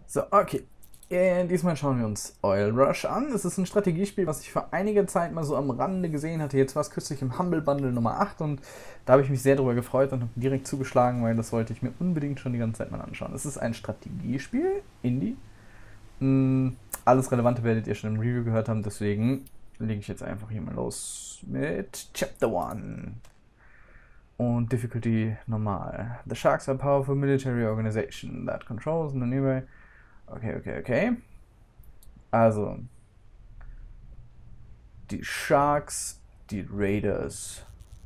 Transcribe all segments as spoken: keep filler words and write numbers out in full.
So, okay. Äh, diesmal schauen wir uns Oil Rush an. Es ist ein Strategiespiel, was ich vor einiger Zeit mal so am Rande gesehen hatte. Jetzt war es kürzlich im Humble Bundle Nummer acht und da habe ich mich sehr darüber gefreut und habe direkt zugeschlagen, weil das wollte ich mir unbedingt schon die ganze Zeit mal anschauen. Es ist ein Strategiespiel, Indie. Hm, alles Relevante werdet ihr schon im Review gehört haben, deswegen lege ich jetzt einfach hier mal los mit Chapter eins. Und Difficulty normal. The Sharks are a powerful military organization that controls the nearby. Okay, okay, okay. Also. Die Sharks, die Raiders.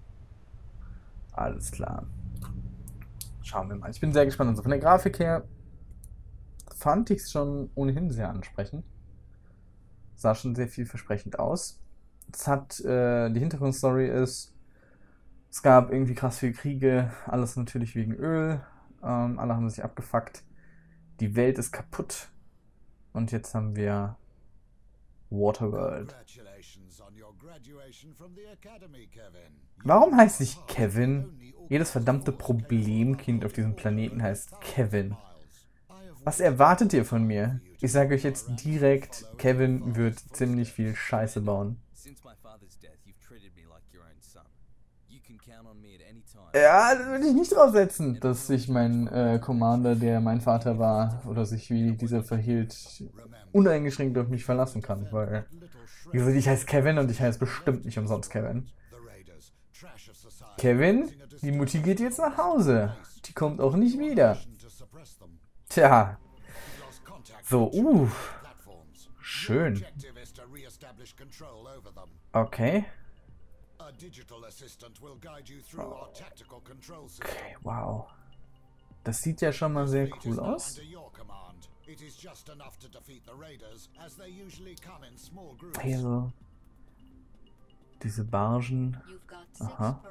Alles klar. Schauen wir mal. Ich bin sehr gespannt. Also von der Grafik her fand ich es schon ohnehin sehr ansprechend. Sah schon sehr vielversprechend aus. Es hat, äh, die Hintergrundstory ist, es gab irgendwie krass viele Kriege, alles natürlich wegen Öl. Ähm, alle haben sich abgefuckt. Die Welt ist kaputt. Und jetzt haben wir Waterworld. Warum heißt ich Kevin? Jedes verdammte Problemkind auf diesem Planeten heißt Kevin. Was erwartet ihr von mir? Ich sage euch jetzt direkt, Kevin wird ziemlich viel Scheiße bauen. Ja, das würde ich nicht draufsetzen, dass sich mein äh, Commander, der mein Vater war, oder sich wie dieser verhielt, uneingeschränkt auf mich verlassen kann, weil, wie gesagt, ich heiße Kevin und ich heiße bestimmt nicht umsonst Kevin. Kevin, die Mutti geht jetzt nach Hause. Die kommt auch nicht wieder. Tja. So, uh. Schön. Okay. Okay, wow. Das sieht ja schon mal sehr cool aus. Hier so. Diese Bargen. Aha.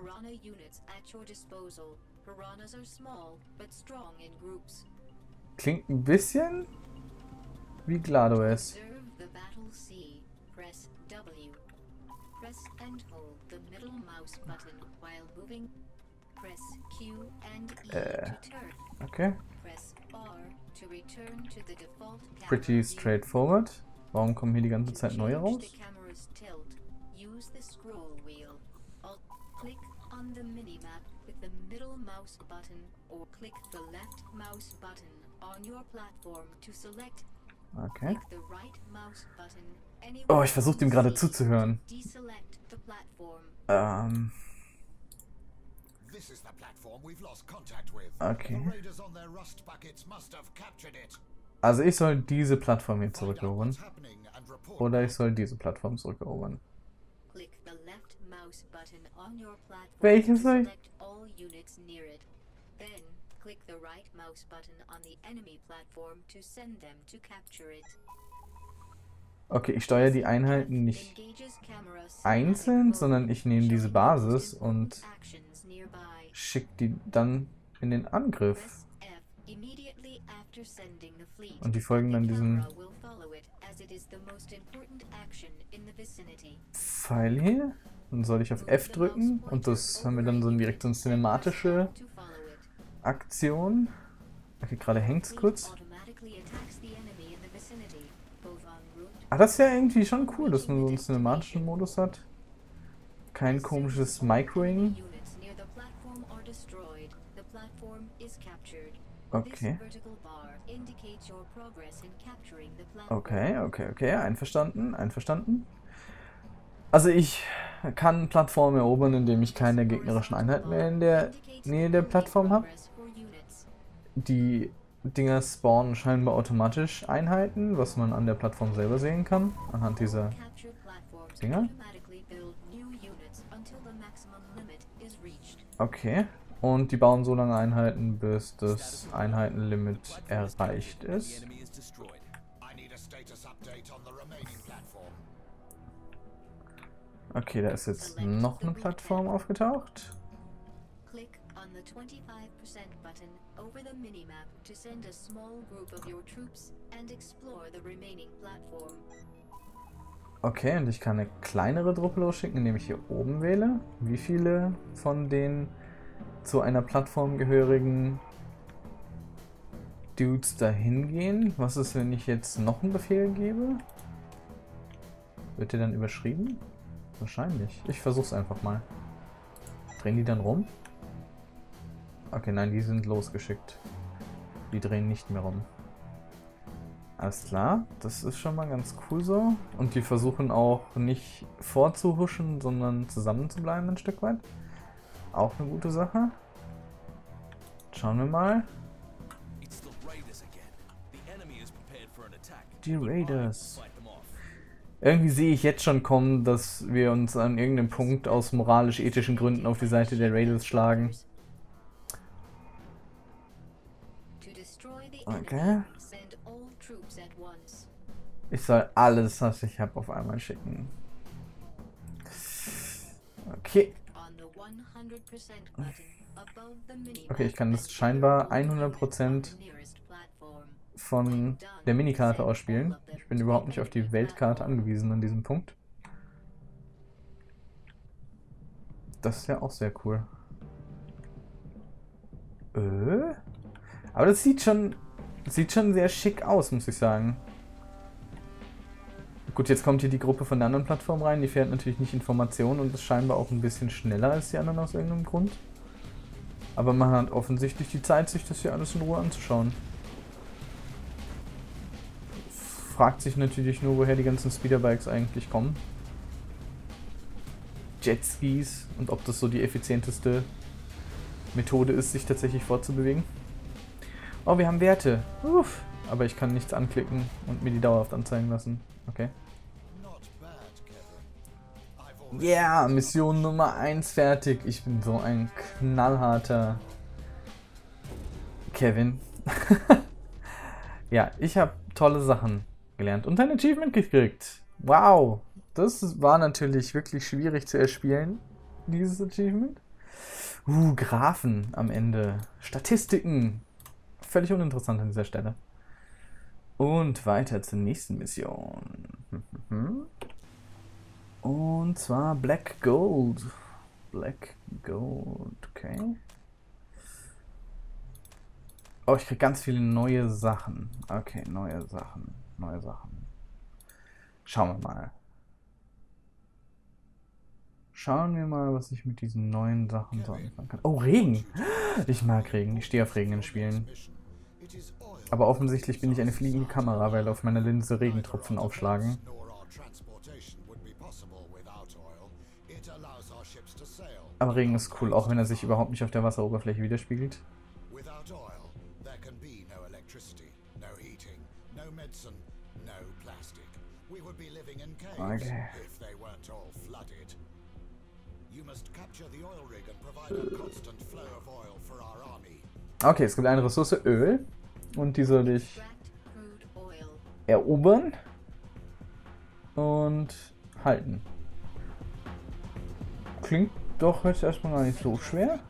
Klingt ein bisschen wie GLaDOS. Press and hold the middle mouse button while moving. Press Q and E äh, to turn. Okay. Press R to return to the default camera. Pretty straightforward. Warum kommen hier die ganze Zeit neue raus? Use the scroll wheel. Alt click on the minimap with the middle mouse button or click the left mouse button on your platform to select. Okay. Oh, ich versuche dem gerade zuzuhören. Ähm. Okay. Also ich soll diese Plattform hier zurückerobern. Oder ich soll diese Plattform zurückerobern. Welche soll ich? Click the right mouse button on the enemy platform to send them to capture it. Okay, ich steuere die Einheiten nicht einzeln, sondern ich nehme diese Basis und schicke die dann in den Angriff. Und die folgen dann diesem Pfeil hier. Dann soll ich auf F drücken und das haben wir dann so direkt so eine cinematische Aktion. Okay, gerade hängt es kurz. Ah, das ist ja irgendwie schon cool, dass man so einen cinematischen Modus hat. Kein komisches Microing. Okay. Okay, okay, okay. Einverstanden, einverstanden. Also ich kann Plattformen erobern, indem ich keine gegnerischen Einheiten mehr in der Nähe der Plattform habe. Die Dinger spawnen scheinbar automatisch Einheiten, was man an der Plattform selber sehen kann, anhand dieser Dinger. Okay, und die bauen so lange Einheiten, bis das Einheitenlimit erreicht ist. Okay, da ist jetzt noch eine Plattform aufgetaucht. Okay, und ich kann eine kleinere Truppe losschicken, indem ich hier oben wähle, wie viele von den zu einer Plattform gehörigen Dudes dahin gehen. Was ist, wenn ich jetzt noch einen Befehl gebe? Wird der dann überschrieben? Wahrscheinlich. Ich versuch's einfach mal. Drehen die dann rum? Okay, nein, die sind losgeschickt. Die drehen nicht mehr rum. Alles klar, das ist schon mal ganz cool so. Und die versuchen auch nicht vorzuhuschen, sondern zusammen zu bleiben ein Stück weit. Auch eine gute Sache. Schauen wir mal. Die Raiders. Irgendwie sehe ich jetzt schon kommen, dass wir uns an irgendeinem Punkt aus moralisch-ethischen Gründen auf die Seite der Raiders schlagen. Okay. Ich soll alles, was ich habe, auf einmal schicken. Okay. Okay, ich kann das scheinbar hundert Prozent von der Minikarte ausspielen. Ich bin überhaupt nicht auf die Weltkarte angewiesen an diesem Punkt. Das ist ja auch sehr cool. Äh? Aber das sieht schon, sieht schon sehr schick aus, muss ich sagen. Gut, jetzt kommt hier die Gruppe von der anderen Plattform rein. Die fährt natürlich nicht Informationen und ist scheinbar auch ein bisschen schneller als die anderen aus irgendeinem Grund. Aber man hat offensichtlich die Zeit, sich das hier alles in Ruhe anzuschauen. Fragt sich natürlich nur, woher die ganzen Speederbikes eigentlich kommen. Jetskis und ob das so die effizienteste Methode ist, sich tatsächlich fortzubewegen. Oh, wir haben Werte. Uff. Aber ich kann nichts anklicken und mir die dauerhaft anzeigen lassen. Okay. Ja, yeah, Mission Nummer eins fertig. Ich bin so ein knallharter Kevin. Ja, ich habe tolle Sachen gelernt und ein Achievement gekriegt. Wow, das war natürlich wirklich schwierig zu erspielen, dieses Achievement. Uh, Graphen am Ende. Statistiken. Völlig uninteressant an dieser Stelle. Und weiter zur nächsten Mission. Und zwar Black Gold. Black Gold, okay. Oh, ich krieg ganz viele neue Sachen. Okay, neue Sachen. Neue Sachen. Schauen wir mal. Schauen wir mal, was ich mit diesen neuen Sachen so anfangen kann. Oh, Regen! Ich mag Regen. Ich stehe auf Regen in Spielen. Aber offensichtlich bin ich eine fliegende Kamera, weil auf meiner Linse Regentropfen aufschlagen. Aber Regen ist cool, auch wenn er sich überhaupt nicht auf der Wasseroberfläche widerspiegelt. Okay. Okay, es gibt eine Ressource Öl und die soll ich erobern und halten. Klingt doch jetzt erstmal gar nicht so schwer.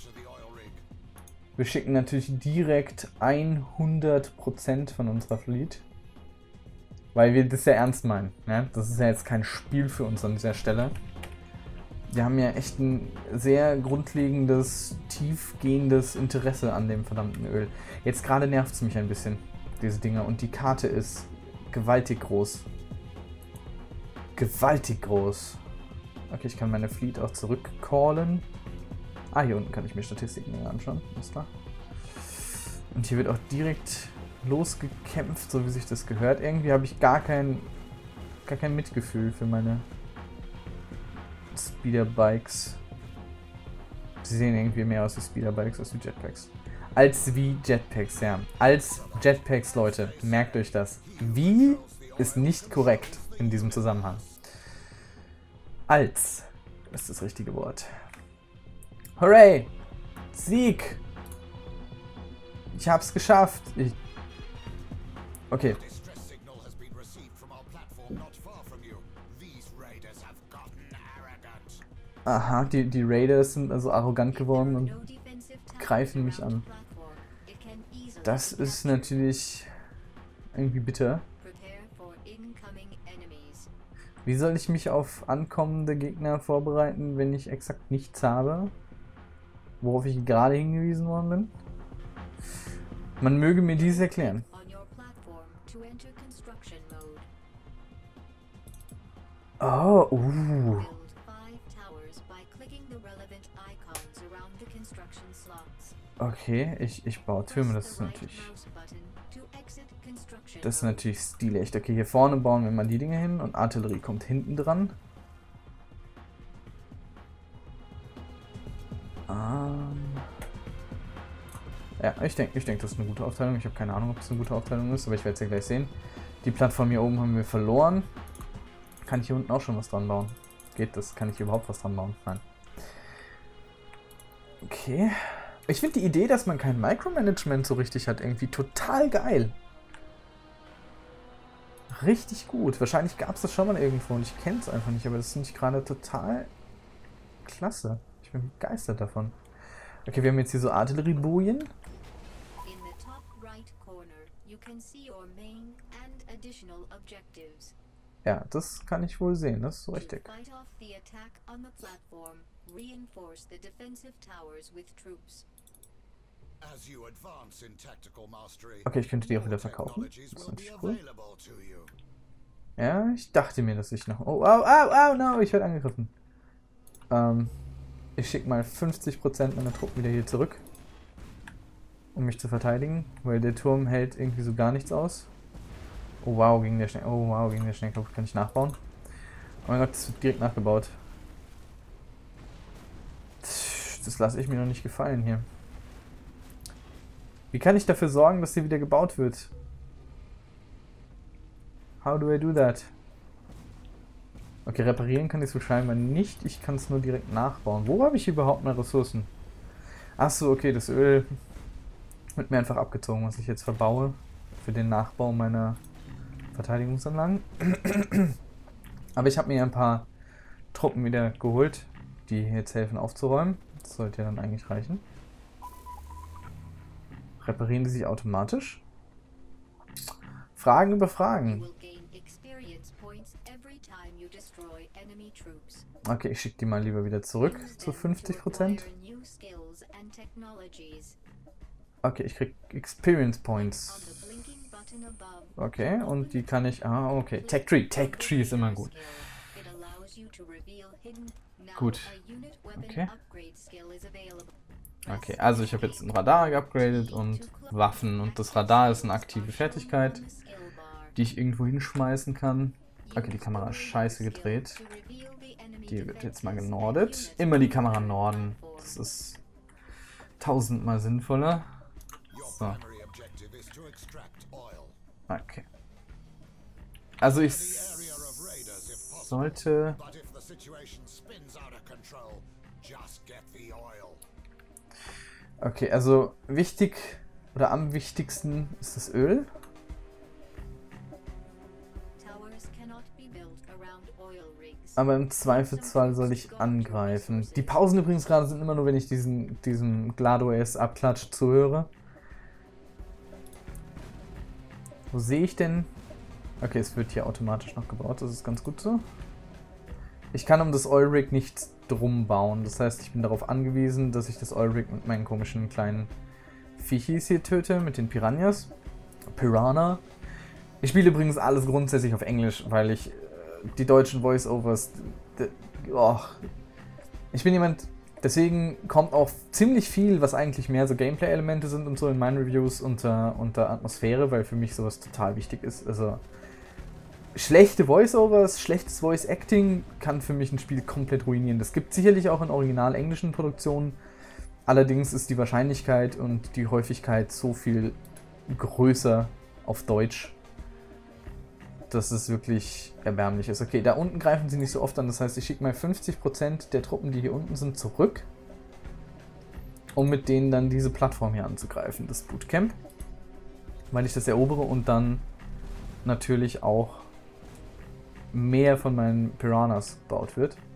Wir schicken natürlich direkt hundert Prozent von unserer Fleet, weil wir das ja ernst meinen. Ne? Das ist ja jetzt kein Spiel für uns an dieser Stelle. Wir haben ja echt ein sehr grundlegendes, tiefgehendes Interesse an dem verdammten Öl. Jetzt gerade nervt es mich ein bisschen, diese Dinger. Und die Karte ist gewaltig groß. Gewaltig groß. Okay, ich kann meine Fleet auch zurückcallen. Ah, hier unten kann ich mir Statistiken anschauen. Ist klar. Und hier wird auch direkt losgekämpft, so wie sich das gehört. Irgendwie habe ich gar kein, gar kein Mitgefühl für meine Speederbikes. Sie sehen irgendwie mehr aus wie Speederbikes als wie Jetpacks. Als wie Jetpacks, ja. Als Jetpacks, Leute. Merkt euch das. Wie ist nicht korrekt in diesem Zusammenhang. Als ist das richtige Wort. Hooray! Sieg! Ich hab's geschafft. Ich okay. Aha, die, die Raiders sind also arrogant geworden und greifen mich an. Das ist natürlich irgendwie bitter. Wie soll ich mich auf ankommende Gegner vorbereiten, wenn ich exakt nichts habe? Worauf ich gerade hingewiesen worden bin? Man möge mir dies erklären. Oh, uh. Okay, ich, ich baue Türme, das ist natürlich... Das ist natürlich stilecht. Okay, hier vorne bauen wir mal die Dinge hin und Artillerie kommt hinten dran. Ähm ja, ich denke, ich denk, das ist eine gute Aufteilung. Ich habe keine Ahnung, ob das eine gute Aufteilung ist, aber ich werde es ja gleich sehen. Die Plattform hier oben haben wir verloren. Kann ich hier unten auch schon was dran bauen? Geht das? Kann ich hier überhaupt was dran bauen? Nein. Okay. Ich finde die Idee, dass man kein Micromanagement so richtig hat, irgendwie total geil. Richtig gut. Wahrscheinlich gab es das schon mal irgendwo und ich kenne es einfach nicht, aber das finde ich gerade total klasse. Ich bin begeistert davon. Okay, wir haben jetzt hier so Artilleriebojen. Ja, das kann ich wohl sehen, das ist so richtig. Okay, ich könnte die auch wieder verkaufen. Das ist natürlich cool. Ja, ich dachte mir, dass ich noch... Oh, au, au, au, no, ich werde angegriffen. Ähm, ich schicke mal fünfzig Prozent meiner Truppen wieder hier zurück, um mich zu verteidigen, weil der Turm hält irgendwie so gar nichts aus. Oh wow, gegen der Schnell... Oh wow, gegen der Schnellkopf kann ich nachbauen. Oh mein Gott, das wird direkt nachgebaut. Das lasse ich mir noch nicht gefallen hier. Wie kann ich dafür sorgen, dass sie wieder gebaut wird? How do I do that? Okay, reparieren kann ich so scheinbar nicht. Ich kann es nur direkt nachbauen. Wo habe ich überhaupt mehr Ressourcen? Achso, okay, das Öl wird mir einfach abgezogen, was ich jetzt verbaue. Für den Nachbau meiner Verteidigungsanlagen. Aber ich habe mir ein paar Truppen wieder geholt, die jetzt helfen aufzuräumen. Das sollte ja dann eigentlich reichen. Reparieren die sich automatisch? Fragen über Fragen. Okay, ich schicke die mal lieber wieder zurück zu fünfzig Prozent. Okay, ich krieg Experience Points. Okay, und die kann ich... Ah, okay. Tech Tree. Tech Tree ist immer gut. Gut. Okay. Okay, also ich habe jetzt ein Radar geupgradet und Waffen. Und das Radar ist eine aktive Fertigkeit, die ich irgendwo hinschmeißen kann. Okay, die Kamera ist scheiße gedreht. Die wird jetzt mal genordet. Immer die Kamera norden. Das ist tausendmal sinnvoller. So. Okay. Also ich sollte... Okay, also wichtig oder am wichtigsten ist das Öl. Aber im Zweifelsfall soll ich angreifen. Die Pausen übrigens gerade sind immer nur, wenn ich diesen, diesen GladoS-Abklatsch zuhöre. Wo sehe ich denn? Okay, es wird hier automatisch noch gebaut, das ist ganz gut so. Ich kann um das Oil Rig nichts drum bauen. Das heißt, ich bin darauf angewiesen, dass ich das Oil Rig mit meinen komischen kleinen Viechis hier töte, mit den Piranhas. Piranha. Ich spiele übrigens alles grundsätzlich auf Englisch, weil ich äh, die deutschen Voice-Overs... Oh, ich bin jemand... Deswegen kommt auch ziemlich viel, was eigentlich mehr so Gameplay-Elemente sind und so in meinen Reviews unter, unter Atmosphäre, weil für mich sowas total wichtig ist. Also schlechte Voice-Overs, schlechtes Voice-Acting kann für mich ein Spiel komplett ruinieren. Das gibt sicherlich auch in original englischen Produktionen. Allerdings ist die Wahrscheinlichkeit und die Häufigkeit so viel größer auf Deutsch, dass es wirklich erbärmlich ist. Okay, da unten greifen sie nicht so oft an. Das heißt, ich schicke mal fünfzig Prozent der Truppen, die hier unten sind, zurück, um mit denen dann diese Plattform hier anzugreifen, das Bootcamp. Weil ich das erobere und dann natürlich auch mehr von meinen Piranhas gebaut wird.